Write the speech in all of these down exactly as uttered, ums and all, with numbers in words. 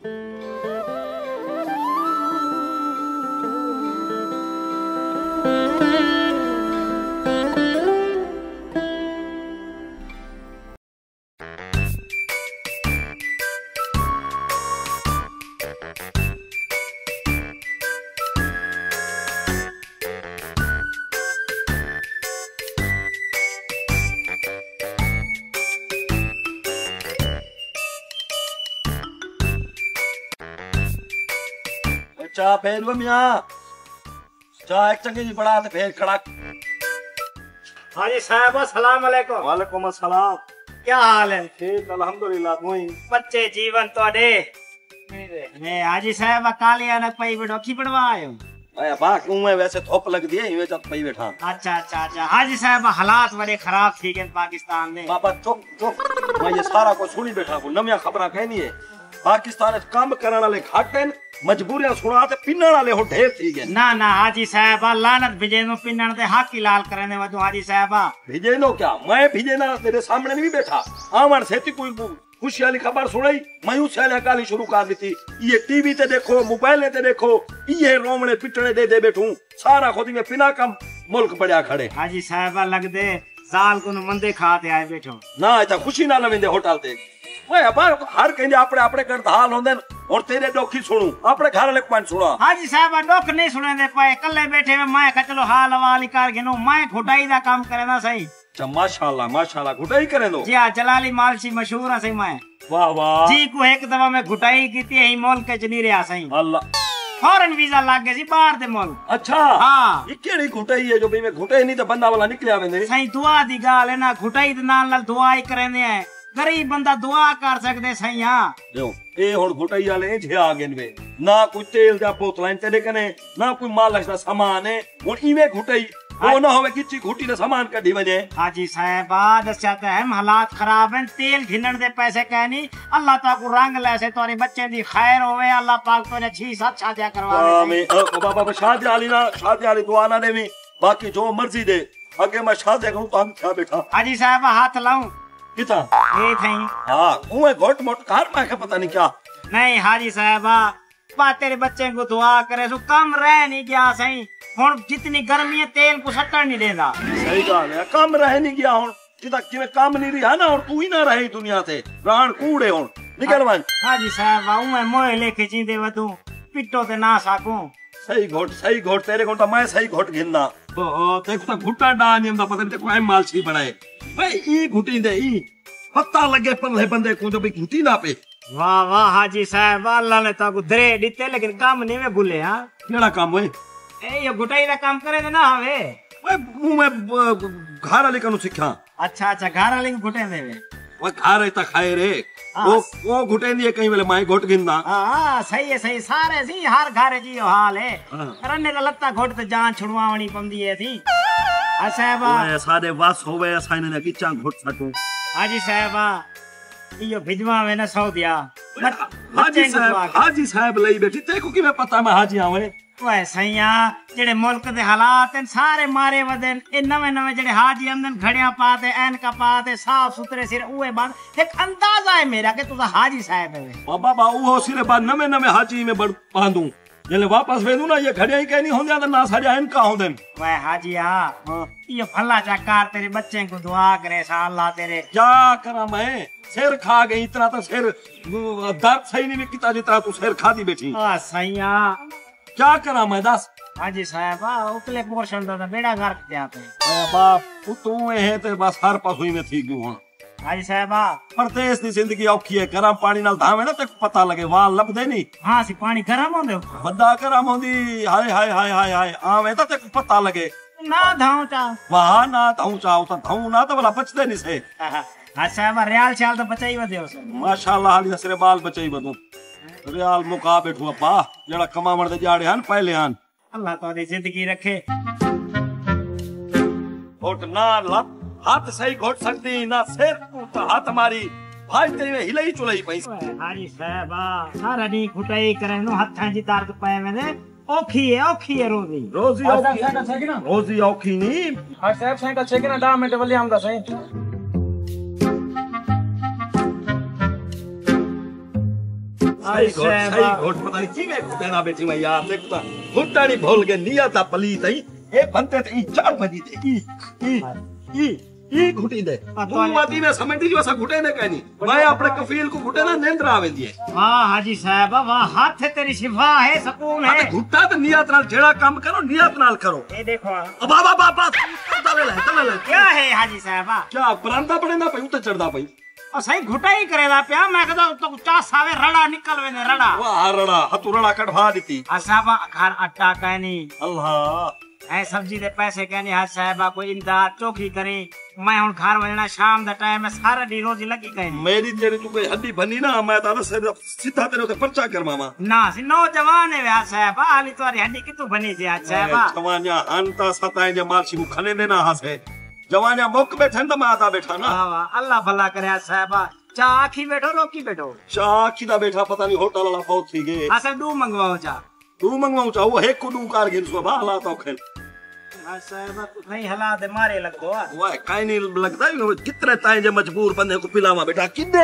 चाह फेर वो मियां चाह एक चंगी जी बड़ा ते फेर खड़ा। हाजी साहब अस्सलाम वालेकुम। वालेकुम अस्सलाम। क्या हाल है? ठीक अल्हम्दुलिल्लाह। तू ही बच्चे जीवन तोड़े मैं हाजी साहब कालिया न पई बैठो की पड़वा आयो। आया बा क्यों है वैसे धूप लग दी है इवे चत पई बैठा। अच्छा अच्छा अच्छा हाजी साहब हालात बड़े खराब थी गए पाकिस्तान में। बाबा चुप चुप मैं ये सारा को सुनी बैठा को नमिया खबरा कहनी है। पाकिस्तान काम करने वाले घाट हैं मजबूरियां सुना ते पिन्नण वाले हो ढेर थी गए। ना ना हाजी साहब लानत भिजे नो पिन्नण ते हाकी लाल करने वदो हाजी साहब। भिजे नो क्या मैं भिजे ना तेरे सामने नहीं बैठा आवन सेती कोई खुशी वाली खबर सुनाई मैं उस वाले काली शुरू कर दी। ये टीवी ते देखो मोबाइल ते देखो ये रोमने पिटने दे दे बैठूं सारा खुद में पिना कम मुल्क पड़िया खड़े। हाजी साहब लग दे साल को मंदे खाते आए बैठो ना इतना खुशी ना लविंदे होटल ते ओए अबा हर कहंदे अपने अपने घर हाल होंदे और तेरे डोखी सुनू अपने घर वाले पॉइंट सुना। हाजी साहब डोख नहीं सुने पे कल्ले बैठे में मैं चलो हाल हवाल कर गिनो मैं घुटाई दा काम करे ना सही। अच्छा माशाल्लाह माशाल्लाह घुटाई करे दो। जी हां जलाली मालसी मशहूर है सही मैं। वाह वाह जी को एक दफा मैं घुटाई कीती है मुल्क च नहीं रहा सही। अल्लाह फौरन वीजा लग गया सी बाहर दे मुल्क। अच्छा हां ये केड़ी घुटाई है जो भी मैं घुटाई नहीं तो बंदा वाला निकलिया वेंदे सही दुआ दी गाल है ना घुटाई दे नाल नाल दुआ ही करेंदे हैं गरीब बंदा दुआ कर सकदे सही। हां देखो ए हुन घुटाई वाले जे आ गए वे ना कोई तेल दा बोतलां तेरे कने ना कोई मालश दा सामान है हुन इवे घुटाई वो ना होवे किची घुटी ने सामान कढी वने। हाजी साहब दस्या ते हम हालात खराब हैं तेल घिनण दे पैसे कहनी अल्लाह ताला को रंग लेसे तोरे बच्चे दी खैर होवे अल्लाह पाक तोने छी साथ शादियां करवावे। आमीन बाबा शादी वाली ना शादी वाली दुआ ना देवी बाकी जो मर्जी दे आगे मैं शादी करूं तो हम क्या बैठा। हाजी साहब हाथ लाऊं किता ए थई हां ओए घोट मोट कार मैं के पता नहीं क्या नहीं हाजी साहब बा तेरे बच्चे को दुआ करे सो कम रह नहीं गया सही हुन जितनी गर्मी है तेल को सटण नहीं देना। सही गल है कम रह नहीं गया हुन किता किवे काम नहीं रहा ना और तू ही ना रहे दुनिया से प्राण कूड़े हुन निकल वन। हाजी साहब मैं मोए लेके जींदे वदू पिटो ते ना साकू। सही घोट सही घोट तेरे को तो मैं सही घोट गिनना ओ देखो तो घुटा डान हम पता नहीं कोई मालसी बनाए भाई ई घुटी दे ई पता लगे पल्ले बंदे को जो भी घुटी ना पे। वाह वाह हाजी साहब अल्लाह ने ताको दरे दिते लेकिन काम नहीं में भूले। हां केड़ा काम होए ए ये घुटाई दा काम करे ना हवे ओए मुंह में घर वाले कनु सिखा। अच्छा अच्छा घर वाले को घुटे देवे ओए घर है ता खाए रे वो वो घुटे दिए कहीं वेले मैं घुट गिनना। हां सही है सही सारे सी हर घर जी हाल है रन्ने दा लत्ता घुट ते जान छुड़वावणी पंदी है थी। हां साहब ओए सारे वास होवे असाने ने किचा घुट सको। हाजी साहब यो भिजवा वे ना सऊदिया हाजी साहब हाजी साहब लई बैठी तेको किवे पता मैं हाजी आवे ओए सैया जेड़े मुल्क दे हालात हैं सारे मारे वदन ए नवे नवे जेड़े हाजी आंदन घड़िया पाते ऐनका पाते साफ सुथरे सिर उए बात एक अंदाजा है मेरा कि तू हाजी साहब है। बाबा बा वो सिरे बाद नवे नवे हाजी में बड़ पांदू जेले वापस वेदू ना ये घड़िया ही कहनी होंदिया तो ना सारे इनका होंदन। ओए हाजी हां ये फल्ला चकार तेरे बच्चे को दुआ करे सा अल्लाह तेरे क्या करा मैं सिर खा गई इतना तो सिर दर्द सही नहीं किता जितना तू सिर खा दी बैठी। हां सैया क्या करा मैं दस। हाजी साहब उतले पोर्शन दा बेड़ा घर के आते ए बाप तू है ते बस हर पासों में थी गयो हुन। हाजी साहब परदेस दी जिंदगी औखी है गरम पानी नाल धावे ना ते पता लगे वाल लबदे नहीं। हां सी पानी गरम होंदे बड़ा गरम होंदी हाय हाय हाय हाय हाय आवे ता ते पता लगे ना धाऊ चा वाह ना धाऊ चा ता धाऊ ना तो भला बचदे नहीं से। हां साहब रियाल चाल तो बचाई वदे माशाल्लाह हाली सिरे बाल बचाई वदू रियाल मुका बैठू अब्बा जेड़ा कमावण दे जाड़े हन पहले हन अल्लाह तोरी जिंदगी रखे। घोट ना लप हाथ सही घोट सकती ना सिर तो हाथ मारी भाई तेरे हिलई चुलई पैसा। हाजी साहब सारा दी घुटाई करे नो हाथां जी दर्द पए में ओखी है ओखी है रोजी रोजी औखी रोजी औखी नहीं। हां साहब साइकिल छे ना दस मिनट वली आमदा सही सही घोट सही घोट पता नहीं की में देना बेटी मैं यार देखता घुट्टा नहीं भूल के नियत पली तई ए बनते ते चार बजी थे ई ई ई ई घुटी दे तू वाती में समझी जो सा घुटे ने कहनी मैं अपने कफील को घुटे ना नींद आवे दिए वाह हाजी साहब वाह हाथ है तेरी शिफा है सुकून है घुट्टा तो नियत नाल जेड़ा काम करो नियत नाल करो ये देखो अब बाबा बाबा तवे ले तवे ले क्या है हाजी साहब क्या बरांदा पड़े ना पई उते चढ़दा पई और सही घुटा ही करेला प्या मैं कहता तो चा सावे रड़ा निकल वेने रड़ा वाह रड़ा हतु रड़ा कटवा दीती असाबा घर अट्टा कहनी अल्लाह ऐ सब्जी दे पैसे कहनी हाज साहबा कोई इमदाद चौकी करे मैं हुन घर वजना शाम दा टाइम में सारा दी रोजी लगी कहनी मेरी तेरी तू कोई हड्डी बनी ना मैं तारा से सीधा तेरे उते पर्चा करवावा ना सी नौजवान है हाज साहबा हाली तोरी हड्डी कितु बनी जे हाज साहबा जवानिया अंता सताए जे मालसी को खने देना हसे जवानिया मुक बैठे तो मैं आता बैठा ना वाह वाह अल्लाह भला करे हाज साहबा चा आखी बैठो रोकी बैठो चा आखी दा बैठा पता नहीं होटल वाला बहुत थी गए असल दू मंगवाओ चा तू मंगवाऊ चा वो एक को दू कार गिन सो बाला तो खेल हाज साहबा तू नहीं हला दे मारे लग दो वाह काई नहीं लगता है कितने ताए जे मजबूर बंदे को पिलावा बेटा किदे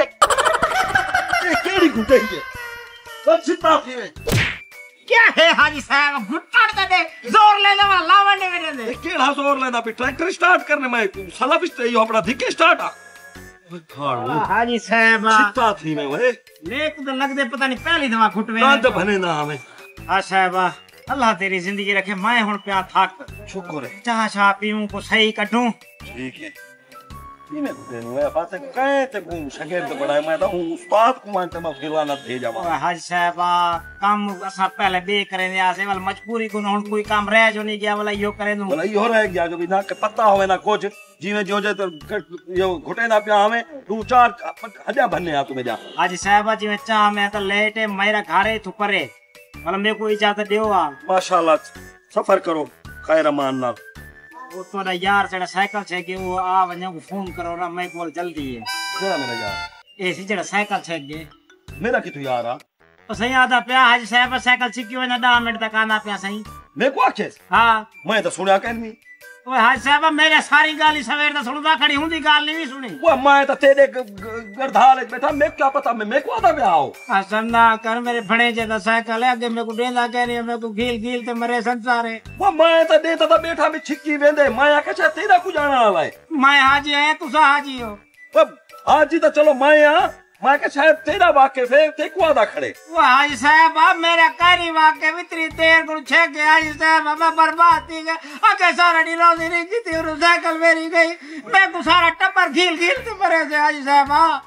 ये केड़ी घुटे है सब सिता थी क्या है हाजी साहब घुटड़ दे जोर लेने वाला लावंडे मेरे दे केड़ा जोर लेना पे ट्रैक्टर स्टार्ट करने में साला पिछते यो अपना धिके स्टार्ट आ खाड़ू हाजी साहब सिता थी मैं वे लेक तो लग दे पता नहीं पहली दवा घुटवे ना तो बने ना हमें हाज साहब अल्लाह तेरी जिंदगी रखे मैं हुन प्या थक शुक्र है चाह चाह पीऊं को सही कटूं ठीक है ये मैं कहने हुआ बात है कहे ते को शगेर तो बड़ा मैं तो उस्ताद को मानते मैं खिलाना दे जावा हाज साहब काम असा पहले बे करे आसे वाल मजबूरी को हुन कोई काम रह जो नहीं गया वाला यो करे दूं वाला यो रह गया जो बिना के पता होवे ना कुछ जीवे जो जे तो यो घुटे ना पिया हमें तू चार हजा बनने आ तुम्हें जा हाज साहब जी में चाह में तो लेट है मेरा घरे तो परे मतलब मेरे को इजाजत देओ आ माशाल्लाह सफर करो खैर अमान नाल वो तोड़ा यार जड़ा साइकिल छे के वो आ वने को फोन करो ना मैं बोल जल्दी है क्या मेरा यार ऐसी जड़ा साइकिल छे के मेरा की तू यार आ तो सही आदा प्या हाज साहब साइकिल सीखी वने दस मिनट तक आना प्या सही मैं को आखे हां मैं तो सुनया कहनी ओए हाज साहब मेरे सारी गाली सवेर दा सुनदा खड़ी हुंदी गाल नहीं सुनी वो मैं तो तेरे गरधाल बैठा मैं क्या पता मैं मैं को आदा में आओ असंदा कर मेरे फणे जे दा साइकिल है आगे मेरे को डेंदा कह रही है मेरे को गील गील ते मरे संसार है वो मैं तो देता था बैठा में छिक्की वेंदे मैं आके छे तेरा को जाना आवे मैं हाजी है तू सा हाजी हो अब हाजी तो चलो मैं आ मैं के शायद तेरा वाकिफ है ते को आदा खड़े वो हाजी साहब अब मेरा कारी वाकिफ इतनी देर को छे के हाजी साहब मैं बर्बाद थी गया आके सारा डी रोजी नहीं की थी और साइकिल मेरी गई मैं को सारा टप्पर घील घील के मरे से हाजी साहब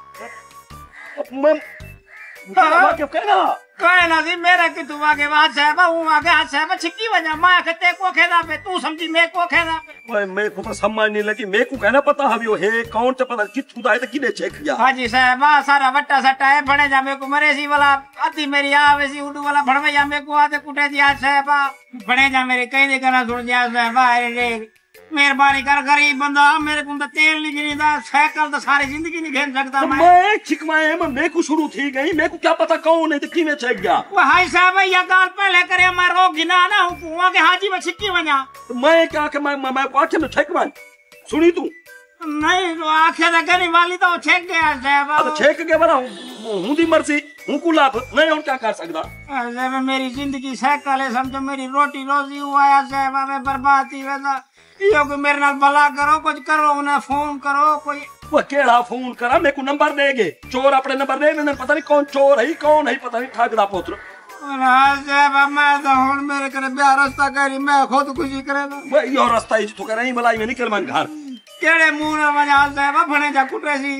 मैं वाकिफ कहना कहना जी मेरा कि तू आगे हाज साहब हूं आगे हाज साहब छिक्की वजा मैं कहते को खेदा पे तू समझी मैं को खेदा पे ओए मैं को तो समझ नहीं लगी मैं को कहना पता हवियो है कौन से पता किथु दा है तो किने चेक किया हाजी साहब सारा वट्टा सट्टा है बने जा मेरे को मरे सी वाला अति मेरी आवे सी उडू वाला भड़वे जा मेरे को आते कुटे जी हाज साहब बने जा मेरे कहीं दे गाना सुन जा साहब अरे मेहरबानी कर गरीब बंदा मेरे को तो तेल नहीं गिरीदा साइकिल तो सारी जिंदगी नहीं खेल सकता मैं मैं छिकमाए मैं मेरे को शुरू थी गई मेरे को क्या पता कौन है तो किने चेक गया वो हाजी साहब ये गाल पहले करे मैं रोक गिना ना हूं कुआं के हाजी में छिक्की वजा तो मैं क्या के मैं मैं आंखें में छेक मान सुनी तू नहीं तो आंखें तो गनी वाली तो छेक गया साहब अब छेक के बना हूं दी मर्जी हूं को लाभ नहीं और क्या कर सकदा साहब मेरी जिंदगी साइकिल है समझो मेरी रोटी रोजी हुआ है साहब मैं बर्बाद ही वैसा यो को मेरे नाल भला करो कुछ करो उन्हें फोन करो कोई वो केड़ा फोन करा मेरे को नंबर देगे चोर अपने नंबर दे देने पता नहीं कौन चोर है कौन है पता नहीं ठाकदा पुत्र साहब मैं तो हुन मेरे करे ब्याह रास्ता करी मैं खुद खुशी करे वो यो रास्ता ही तो करे भलाई में निकल मन घर केड़े मुंह ना वजा साहब फणे जा कुटे सी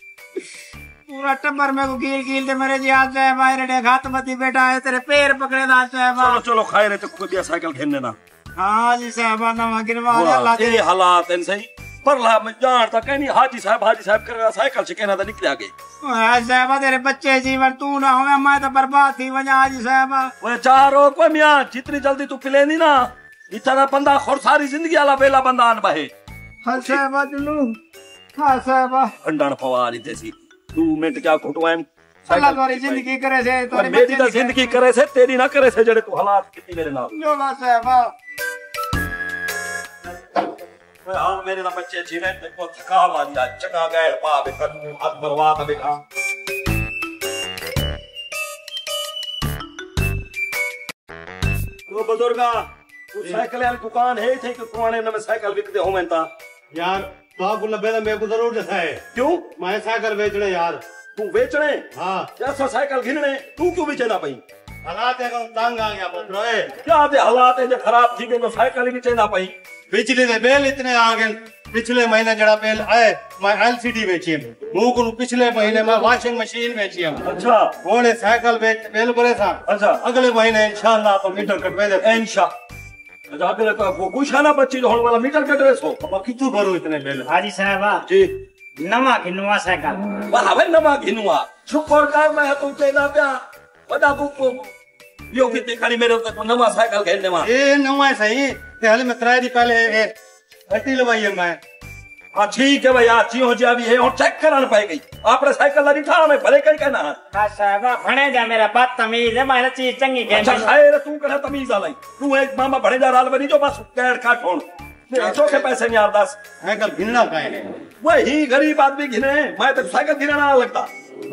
पूरा टब्बर में को कील कील ते मेरे जी हाथ साहब मेरे हाथ मती बैठा है तेरे पैर पकड़े दा साहब चलो चलो खाए रे तो कोई साइकिल खेलने ना हां जी साहब ना गिरवा अल्लाह ये हालात हैं सही पर ला मैं जानता कहनी हाजी साहब हाजी साहब कर साइकिल से कहना तो निकल आगे हाजी साहब तेरे बच्चे जीवन तू ना होवे मैं तो बर्बाद थी वजा हाजी साहब वो चारो को मियां जितनी जल्दी तू पिलेनी ना इतना बंदा और सारी जिंदगी वाला बेला बंदा आन बहे हां साहब दिलू हां साहब अंडन फवारी जैसी दो मिनट क्या घुटवाएं अल्लाह तोरी जिंदगी करे से तोरी मेरी तो जिंदगी करे से तेरी ना करे से जड़े तू हालात कितनी मेरे नाल जो ला साहब वे हां मेरे ना बच्चे जीवे देखो थका वाली आज चंगा गैर पा बे कर हाथ बर्बाद बेटा तो बुजुर्गा साइकिल वाली दुकान है थे कि पुराने नवे साइकिल बिकते हो मैं ता यार तो आपको नब्बे तो मेरे को जरूर दसा है क्यों मैं साइकिल बेचने यार तू बेचने हाँ जैसा साइकिल घिनने तू क्यों बेचना पई हालात है तंग आ गया पुत्र क्या दे हालात है जो खराब थी गए तो साइकिल ही बेचना पई पिछले दे बेल इतने आ गए पिछले महीने जड़ा बेल आए मैं एलसीडी बेची है मुंह को पिछले महीने में वॉशिंग मशीन बेची है अच्छा बोले साइकिल बेच बेल बरे था अच्छा अगले महीने इंशाल्लाह तो मीटर कटवे दे इंशा अच्छा अगले तो वो कुछ आना बच्ची होने वाला मीटर कट रहे सो अब कितु भरो इतने बेल हाजी साहब जी नवा किनुआ साइकिल वाह भाई नमा घिनुआ शुक्र कर मैं तू चेना प्या बता तू यो कितने खाली मेरे तक नवा साइकिल खेलने में ए नवा सही ते हाल में त्राई दी पहले हट्टी लवाई है मैं हाँ ठीक है भाई अच्छी हो जा भी है और चेक कराना पाएगी आपने साइकिल लानी था मैं भले कहीं कहना हाँ साहब भणे जा मेरा बात तमीज है मारा चीज चंगी के अच्छा खैर तू कहना तमीज आलाई तू एक मामा भणे जा राल बनी जो बस कैड काट होन जो के पैसे नहीं यार दस साइकिल गिनना का है वही गरीब आदमी गिने मैं तो साइकिल गिनाना लगता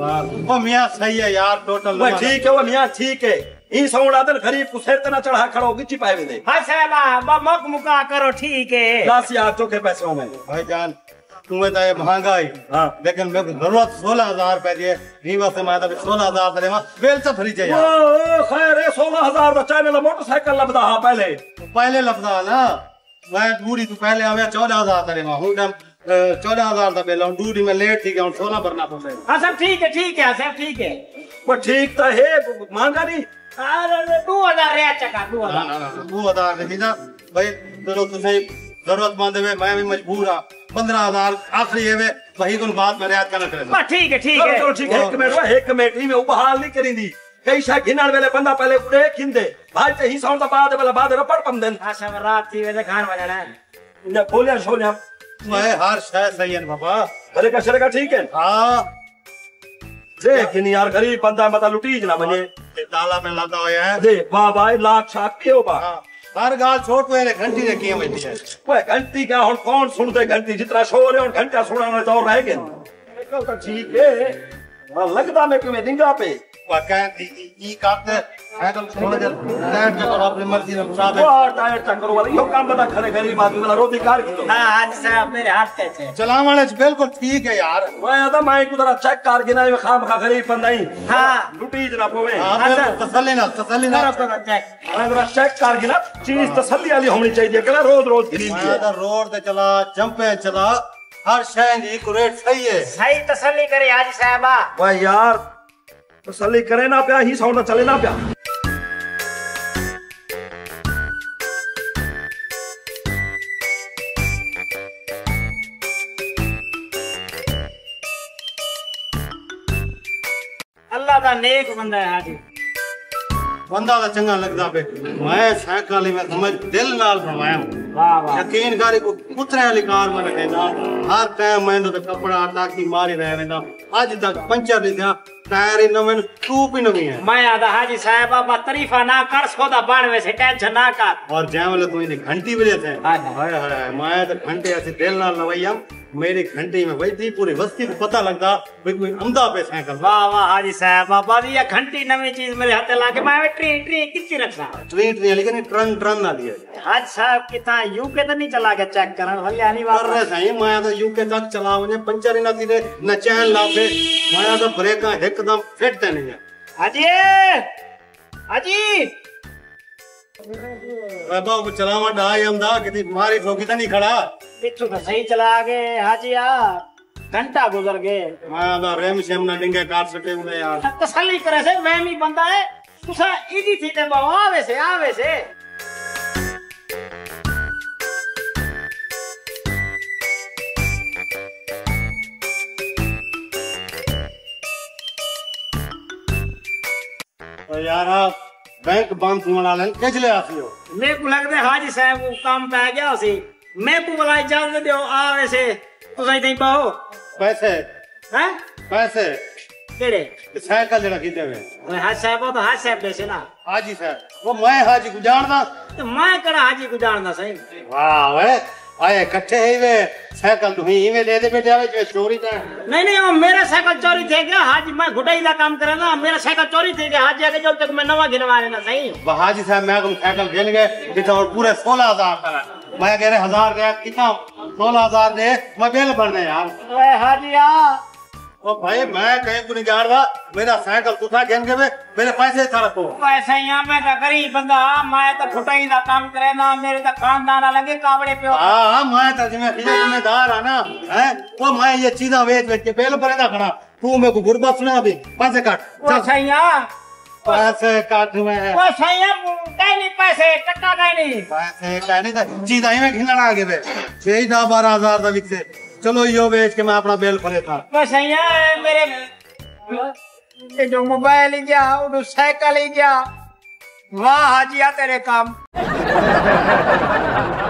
वो मियां सही है यार टोटल भाई ठीक है वो मियां ठीक है ई सौड़ा दिन गरीब को सिर तना चढ़ा खड़ो गिच्ची पाए दे हाँ साहब मक मुका करो ठीक है दस यार चौके पैसों में भाई जान तुम्हें तो ये महंगाई हाँ लेकिन मेरे को जरूरत सोलह हजार रुपए दिए रीवा से मैं तो सोलह हजार दे बेल से फ्री चाहिए ओ खैर सोलह हजार का चाइना मोटरसाइकिल लबदा हाँ पहले पहले लपदा ना मैं दूरी तो पहले आवे चौदह हजार दे हूं टाइम चौदह हजार का बेल दूरी में लेट थी गया सोलह भरना पड़े हाँ सब ठीक है ठीक है सब ठीक है वो ठीक तो है महंगा नहीं अरे दो हजार रे चका दो ना ना ना दो हजार नहीं ना भाई चलो तुझे जरूरतमंद है मैं भी मजबूर हाँ पंद्रह हजार आखिरी है वही को बात में रियायत करना करे ठीक है ठीक है चलो ठीक है एक मिनट एक मिनट में उपहार नहीं करी दी कई शा घिनण वेले बंदा पहले उड़े खिंदे भाई ते ही साउंड बाद वाला बाद रपड़ पम देन हाँ सब रात थी वैसे खान बजाना है ने बोलिया छोलिया मैं हर शय सही है बाबा अरे का शरे का ठीक है हाँ लेकिन यार गरीब बंदा मता लुटीज ना बने ताला में लगा हुआ है दे वाह भाई लाख छाप क्यों बा हर गाल छोड़ पे घंटी ने किए बैठी है ओए घंटी क्या हुन कौन सुनते घंटी जितना शोर है और घंटा सुनाने तो रह गए निकल तो ठीक है लगता मैं कि मैं दिंगा पे ई करते है तो थोड़ा देर टाइम चलो अपनी मर्जी से मुसाफिर वो टायर चक्कर वाला यो काम बता खरे गरीब आदमी वाला रोटी कार की हाँ आज साहब मेरे हाथ पे थे चलाने वाले बिल्कुल ठीक है यार मैं आता मैं को जरा चेक कार गिना में खाम खा गरीब बंदाई हाँ लुटीज ना पोवे हां तसल्ली ना तसल्ली ना करो करो चेक मैं जरा चेक कार गिना चीज तसल्ली वाली होनी चाहिए कला रोज रोज गिनी मैं तो रोड पे चला जंपे चला हर शय दी रेट सही है सही तसल्ली करे हाजी साहबा भाई यार तसल्ली करे ना प्या ही साउंड चले ना प्या अल्लाह दा नेक बंदा है हाजी बंदा तो चंगा लगता पे मैं साइकिल में समझ दिल नाल फरमाया वाह वाह यकीन करे को पुत्रे वाली कार में रखेगा हर टाइम मैं तो कपड़ा टाकी मारी रहे वेंदा आज तक पंचर नहीं था टायर ही नवे टूप ही नहीं है मैं आदा हाजी साहब बा तारीफा ना कर सोदा बाणवे से टेंशन ना कर और जय वाले तू इन्हें घंटी भी लेते हैं हाय हाय हाय मैं तो घंटे ऐसे दिल नाल लवैया मेरी घंटी में वही थी पूरी बस्ती को पता लगता भाई कोई अमदा पे साइकिल वाह वाह हाजी साहब बाबा ये घंटी नवी चीज मेरे हाथ लाके मैं ट्री ट्री कितनी रखना ट्रेन ट्रेन लेकिन ये ट्रन ट्रन ना दिया हाज साहब कितना यूके तो नहीं चला के चेक करन हरियाणी बात कर रहे सही मैं तो यूके तक चला मुझे पंचर ही ना थी रे न चैन लाते मैं तो ब्रेक एकदम फिट नहीं है हाजी हाजी बाबा वो चलावा डाई हमदा कितनी मारी ठोकी तो नहीं खड़ा पिछू तो सही चला गए हाजी यार घंटा गुजर गए मैं तो रेम शेम ना डिंगे काट सके मुझे यार तसल्ली करे से मैं भी बंदा है तुसा इजी थी ते बाबा आवे से आवे से तो यार आप बैंक बंद होने लेन किसले आती हो मेरे को लगता है हाजी साहब को काम पे आ गया उसी मैं को बोला इजाजत दो आवे से तुसा इतनी पाओ पैसे हैं पैसे केड़े साइकिल जरा खींचे हुए अरे हाज साहब तो हाज साहब जैसे ना हाजी साहब वो मैं हाजी को जानदा तो मैं कड़ा हाजी को जानदा सही वाह वे आए इकट्ठे ही वे साइकिल तू ही में दे दे बेटे आवे जो चोरी था नहीं नहीं वो मेरा साइकिल चोरी थे गया हाजी मैं घुटाई का काम करे ना मेरा साइकिल चोरी थे गया हाजी आके जब तक मैं नवा गिनवा लेना सही हाजी साहब मैं तुम साइकिल गिन गए कितना और पूरे सोलह हजार का मैं कह रहे हजार दे कितना सोलह हजार दे मैं बिल भरने यार ओए हाजिया ओ भाई मैं कहीं को नहीं जा रहा मेरा साइकिल तुथा गिन के मेरे पैसे था रखो पैसे यहाँ मैं तो गरीब बंदा मैं तो घुटाई का काम करे ना मेरे तो खानदान लगे कावड़े पे हाँ मैं तो जिम्मेदार है ना है वो मैं ये चीजा वेच वेच के बिल भरे ना खड़ा तू मेरे को गुरबत सुना अभी पैसे काट चल सैया पैसे काट मैं वो सैया कहीं नहीं पैसे टक्का कहीं नहीं पैसे कहीं नहीं था चीजा ही में खिलना आगे पे छह दस बारह हजार तक से चलो यो बेच के मैं अपना बिल भरे था वो सैया मेरे ये जो मोबाइल ही गया वो साइकिल ही गया वाह हाजिया तेरे काम